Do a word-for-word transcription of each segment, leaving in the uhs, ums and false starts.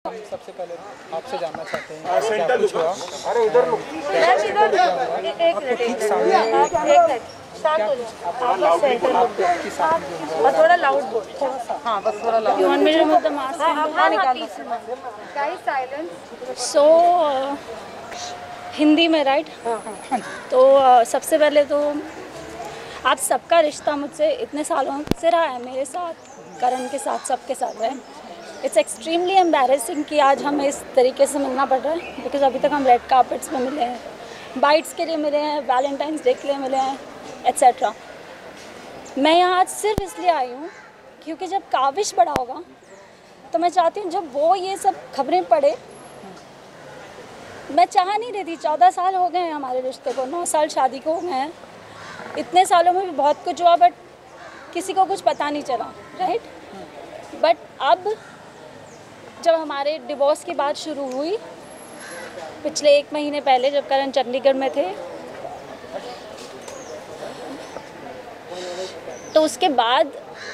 हम सबसे पहले आपसे जानना चाहते हैं कि क्या कुछ हुआ। अरे इधर लो। आपको ठीक सामने थोड़ा लाउड बोल। हाँ बस थोड़ा loud. You want me to remove the mask? हाँ निकालो। Guys, silence. So uh, Hindi में राइट? तो uh, सबसे पहले तो आप सबका रिश्ता मुझसे इतने सालों से रहा है, मेरे साथ, करण के साथ, सबके साथ है। इट्स एक्सट्रीमली एम्बैरेसिंग कि आज हमें इस तरीके से मिलना पड़ रहा है, बिकॉज अभी तक हम रेड कार्पेट्स पे मिले हैं, बाइट्स के लिए मिले हैं, वैलेंटाइंस डे के लिए मिले हैं, एट्सेट्रा। मैं यहाँ आज सिर्फ इसलिए आई हूँ क्योंकि जब काविश बड़ा होगा तो मैं चाहती हूँ जब वो ये सब खबरें पढ़े, मैं चाह नहीं रही थी, चौदह साल हो गए हैं हमारे रिश्ते को, नौ साल शादी को हो गए हैं, इतने सालों में भी बहुत कुछ हुआ बट किसी को कुछ पता नहीं चला, राइट? बट अब जब हमारे डिवोर्स की बात शुरू हुई पिछले एक महीने पहले, जब करण चंडीगढ़ में थे, तो उसके बाद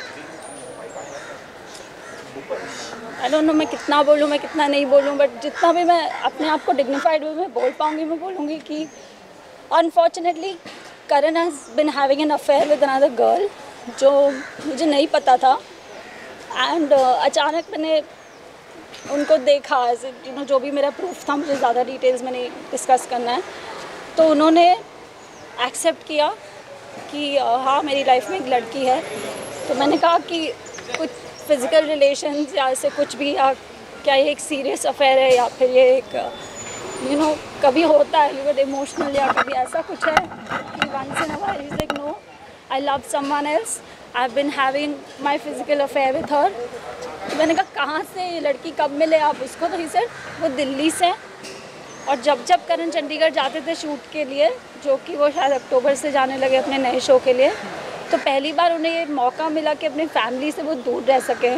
आई डोंट नो मैं कितना बोलूँ, मैं कितना नहीं बोलूँ, बट जितना भी मैं अपने आप को डिग्निफाइड वे में बोल पाऊँगी मैं बोलूँगी कि unfortunately Karan has been having an affair with another girl, जो मुझे नहीं पता था। एंड uh, अचानक मैंने उनको देखा, एज यू नो, जो भी मेरा प्रूफ था, मुझे ज़्यादा डिटेल्स में नहीं डिस्कस करना है, तो उन्होंने एक्सेप्ट किया कि uh, हाँ मेरी लाइफ में एक लड़की है। तो मैंने कहा कि कुछ फिज़िकल रिलेशंस या ऐसे कुछ भी, या क्या ये एक सीरियस अफेयर है या फिर ये एक यू नो कभी होता है, यू गेट इमोशनल, या कभी ऐसा कुछ है कि once in a while he is like no I love someone else, I have been having my physical affair with her. तो मैंने कहा कहाँ से ये लड़की, कब मिले आप उसको? तो ही सेड वो दिल्ली से। और जब जब करण चंडीगढ़ जाते थे शूट के लिए, जो कि वो शायद अक्टूबर से जाने लगे अपने नए शो के लिए, तो पहली बार उन्हें ये मौका मिला कि अपनी फैमिली से वो दूर रह सकें।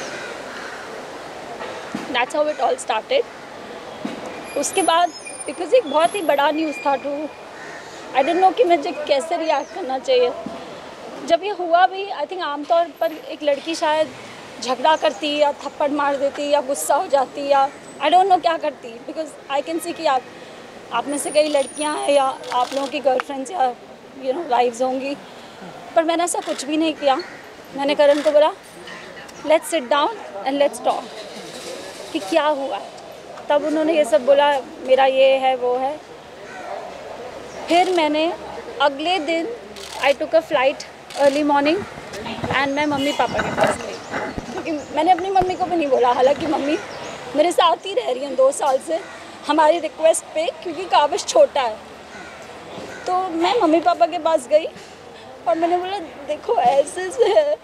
That's how it all started. उसके बाद बिकॉज एक बहुत ही बड़ा न्यूज़ था टू, आई डोंट नो कि मुझे कैसे रिएक्ट करना चाहिए। जब ये हुआ भी, आई थिंक आमतौर पर एक लड़की शायद झगड़ा करती या थप्पड़ मार देती या गुस्सा हो जाती या आई डोंट नो क्या करती, बिकॉज आई कैन सी कि आप आप में से कई लड़कियां हैं या आप लोगों की गर्लफ्रेंड्स या यू नो वाइफ्स होंगी, पर मैंने ऐसा कुछ भी नहीं किया। मैंने करण को बोला let's sit down and let's talk कि क्या हुआ है। तब उन्होंने ये सब बोला, मेरा ये है वो है। फिर मैंने अगले दिन I took a flight early morning and मैं मम्मी पापा के पास गई, क्योंकि मैंने अपनी मम्मी को भी नहीं बोला, हालांकि मम्मी मेरे साथ ही रह रही हैं दो साल से हमारी रिक्वेस्ट पे, क्योंकि काविश छोटा है। तो मैं मम्मी पापा के पास गई और मैंने बोला देखो ऐसे से है।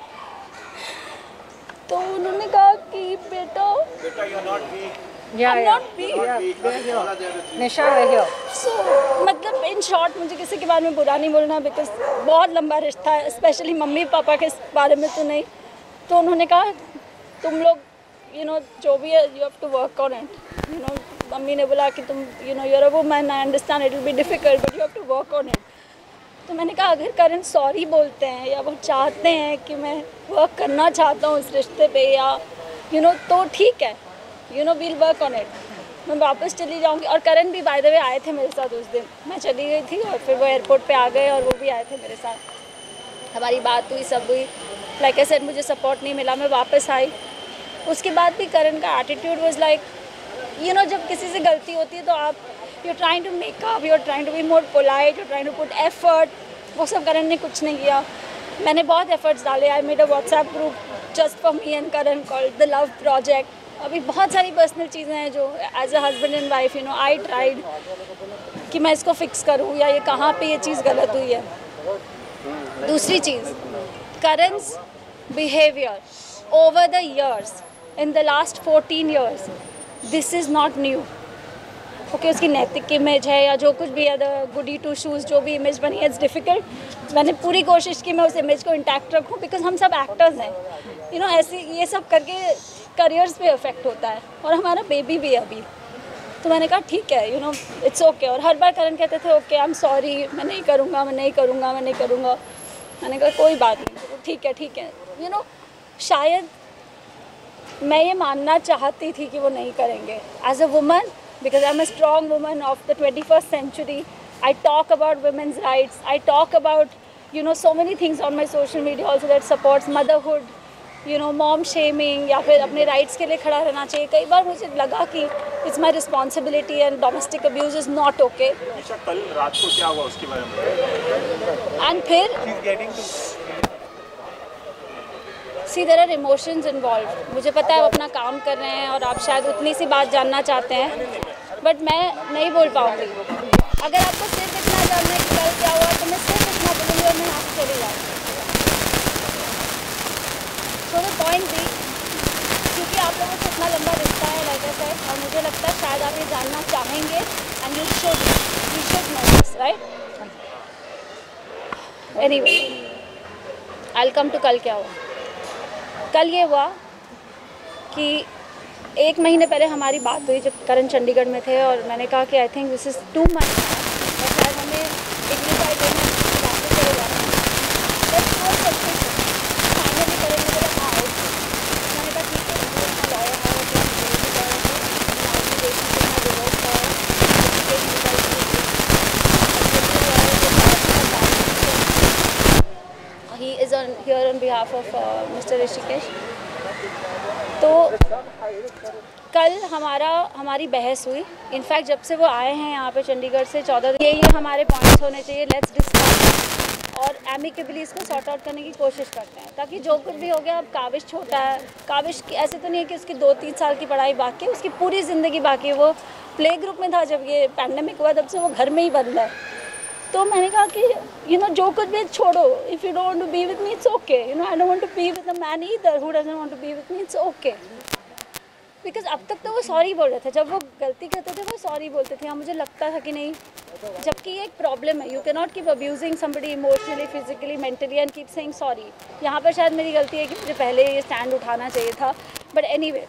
तो उन्होंने कहा कि बेटा बेटा you are not weak, Yeah, I'm yeah. not weak. Nisha रहियो। So, मतलब इन शॉर्ट मुझे किसी के बारे में बुरा नहीं बोलना, बिकॉज बहुत लंबा रिश्ता है, स्पेशली मम्मी पापा के बारे में तो नहीं। तो उन्होंने कहा तुम लोग यू नो जो भी है you have to work on it. You know mummy ने बोला कि तुम you know you are a woman, I understand it will be difficult but you have to work on it. तो मैंने कहा अगर करण सॉरी बोलते हैं या वो चाहते हैं कि मैं वर्क करना चाहता हूँ इस रिश्ते पे, या यू नो तो ठीक है, you know we'll work on it, मैं वापस चली जाऊँगी। और करण भी बाय द वे आए थे मेरे साथ उस दिन, मैं चली गई थी और फिर वो एयरपोर्ट पे आ गए और वो भी आए थे मेरे साथ। हमारी बात हुई, सब हुई। लाइक आई सेड मुझे सपोर्ट नहीं मिला, मैं वापस आई। उसके बाद भी करण का attitude was like you know जब किसी से गलती होती है तो आप you trying to make up, you are trying to be more polite, you trying to put effort. वो सब करण ने कुछ नहीं किया। मैंने बहुत एफर्ट्स डाले। I made a WhatsApp group just for me and Karan called the love project. अभी बहुत सारी पर्सनल चीज़ें हैं जो as a husband and wife you know I tried कि मैं इसको फिक्स करूँ या ये कहाँ पे ये चीज़ गलत हुई है। दूसरी चीज़, करण's behavior over the years in the last fourteen years, this is not new. Okay okay, उसकी नैतिक इमेज है या जो कुछ भी है, द गुडी टू शूज़ जो भी इमेज बनी है, इट्स डिफ़िकल्ट। मैंने पूरी कोशिश की मैं उस इमेज को इंटैक्ट रखूं, बिकॉज हम सब एक्टर्स हैं यू नो ऐसे ये सब करके करियर्स पे इफेक्ट होता है और हमारा बेबी भी है अभी। तो मैंने कहा ठीक है, यू नो इट्स ओके। और हर बार करण कहते थे ओके आई एम सॉरी, मैं नहीं करूँगा मैं नहीं करूँगा मैं नहीं करूँगा। मैंने कहा कोई बात नहीं, ठीक है ठीक है। यू नो शायद मैं ये मानना चाहती थी कि वो नहीं करेंगे. As a woman, because I am a strong woman of the twenty first century, I talk about women's rights, I talk about you know so many things on my social media also that supports motherhood, you know mom shaming, या फिर अपने rights के लिए खड़ा रहना चाहिए. कई बार मुझे लगा कि it's my responsibility and domestic abuse is not okay. कल रात को क्या हुआ उसके बारे में? एंड फिर see there are emotions involve. मुझे पता है आप अपना काम कर रहे हैं और आप शायद उतनी सी बात जानना चाहते हैं, बट मैं नहीं बोल पाऊँगी. अगर आपको सिर्फ इतना जानना है कि कल क्या हुआ तो मैं सिर्फ इतना बोलूँगी और मैं यहाँ से चली जाऊँगी. सो द पॉइंट भी, क्योंकि आप लोगों से इतना लंबा रिश्ता है लाइक आई सेड, और मुझे लगता है शायद आप ये जानना चाहेंगे and you should you should know this, right? Anyway, I will come to कल क्या हुआ. कल ये हुआ कि एक महीने पहले हमारी बात हुई जब करण चंडीगढ़ में थे, और मैंने कहा कि I think this is too much और शायद हमें डिग्निफाइड होना वापस चले जाना है. फाइनली करण ने बोला हाँ. मैंने कहा ठीक है, लॉयर है, he is on here on behalf of mister Rishikesh. तो कल हमारा हमारी बहस हुई. इनफैक्ट जब से वो आए हैं यहाँ पे चंडीगढ़ से चौदह, ये ये हमारे पॉइंट्स होने चाहिए, लेट्स डिस्कस और एमिकेबली इसको सॉर्ट आउट करने की कोशिश करते हैं, ताकि जो कुछ भी हो गया. अब काविश छोटा है, काविश की ऐसे तो नहीं है कि उसकी दो तीन साल की पढ़ाई बाकी है, उसकी पूरी ज़िंदगी बाकी है. वो प्ले ग्रुप में था जब ये पैंडेमिक हुआ, तब से वो घर में ही बंद है. तो मैंने कहा कि यू नो जो कुछ भी छोड़ो, if you don't want to be with me it's okay, you know I don't want to be with a man either who doesn't want to be with me, it's okay. Because अब तक तो वो sorry बोल रहे थे, जब वो गलती करते थे वो सॉरी बोलते थे. हाँ, मुझे लगता था कि नहीं, जबकि ये एक प्रॉब्लम है. You can not keep abusing somebody emotionally, physically, mentally and keep saying sorry. यहाँ पर शायद मेरी गलती है कि मुझे पहले ये स्टैंड उठाना चाहिए था. बट एनीवे,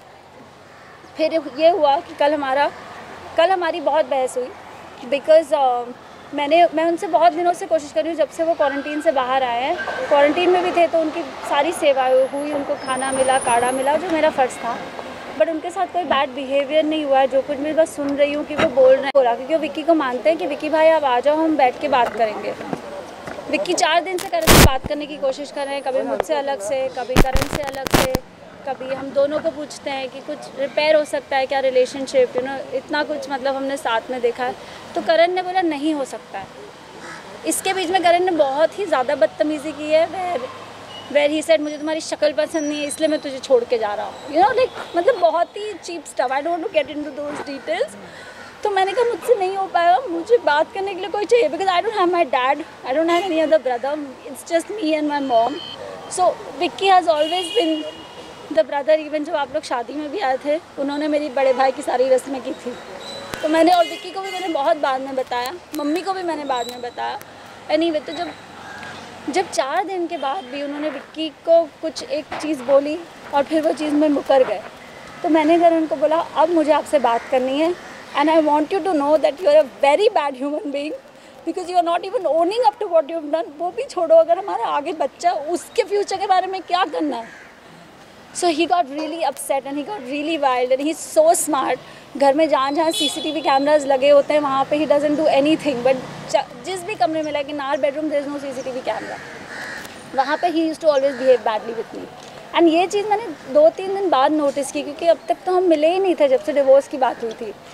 फिर ये हुआ कि कल हमारा कल हमारी बहुत बहस हुई. बिकॉज uh, मैंने मैं उनसे बहुत दिनों से कोशिश कर रही हूँ, जब से वो क्वारंटीन से बाहर आए हैं. क्वारंटीन में भी थे तो उनकी सारी सेवाएं हुई, उनको खाना मिला, काढ़ा मिला, जो मेरा फ़र्ज़ था. बट उनके साथ कोई बैड बिहेवियर नहीं हुआ है. जो कुछ मैं बस सुन रही हूँ कि वो बोल रहे हैं बोला, क्योंकि वो विक्की को मानते हैं कि विक्की भाई आप आ जाओ, हम बैठ के बात करेंगे. विक्की चार दिन से करण से बात करने की कोशिश कर रहे हैं, कभी मुझसे अलग से, कभी करण से अलग से, कभी हम दोनों को पूछते हैं कि कुछ रिपेयर हो सकता है क्या रिलेशनशिप, यू नो इतना कुछ मतलब हमने साथ में देखा है. तो करण ने बोला नहीं हो सकता है. इसके बीच में करण ने बहुत ही ज़्यादा बदतमीज़ी की है. वेर वेर ही सेड मुझे तुम्हारी शक्ल पसंद नहीं है इसलिए मैं तुझे छोड़ के जा रहा हूँ. यू नो लाइक मतलब बहुत ही cheap stuff. I don't want to get into those details. तो मैंने कहा मुझसे नहीं हो पाएगा, मुझे बात करने के लिए कोई चाहिए. Because I don't have my dad, I don't have any other brother, it's just me and my mom. So Vicky has always been the brother. Even जब आप लोग शादी में भी आए थे, उन्होंने मेरी बड़े भाई की सारी रस्में की थी. तो मैंने और विक्की को भी मैंने बहुत बाद में बताया, मम्मी को भी मैंने बाद में बताया. एनीवे, तो जब जब चार दिन के बाद भी उन्होंने विक्की को कुछ एक चीज़ बोली और फिर वो चीज़ में मुकर गए, तो मैंने करण को बोला अब मुझे आपसे बात करनी है and I want you to know that you are a very bad human being because you are not even owning up to what you have done. वो भी छोड़ो, अगर हमारा आगे बच्चा, उसके फ्यूचर के बारे में क्या करना है. So he got really upset and he got really wild and he is so smart. घर में जहाँ जहाँ सीसीटीवी कैमराज लगे होते हैं वहाँ पे he doesn't do anything. But जिस भी कमरे में, like in our bedroom there is no CCTV camera, वहाँ पे he used to always behave badly with me. And ये चीज़ मैंने दो तीन दिन बाद नोटिस की, क्योंकि अब तक तो हम मिले ही नहीं थे जब से डिवोर्स की बात हुई थी.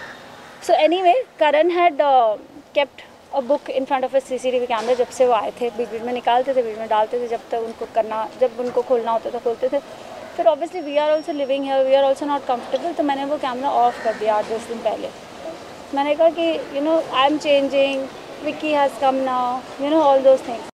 So anyway, Karan had kept a book in front of a CCTV camera. जब से वो आए थे, बीच बीच में निकालते थे, बीच में डालते थे, जब तक उनको करना, जब उनको खोलना होता था खोलते थे. फिर obviously we are also living here, we are also not comfortable. तो मैंने वो कैमरा ऑफ कर दिया आठ दस दिन पहले. मैंने कहा कि you know I am changing, Vicky has come now, you know all those things.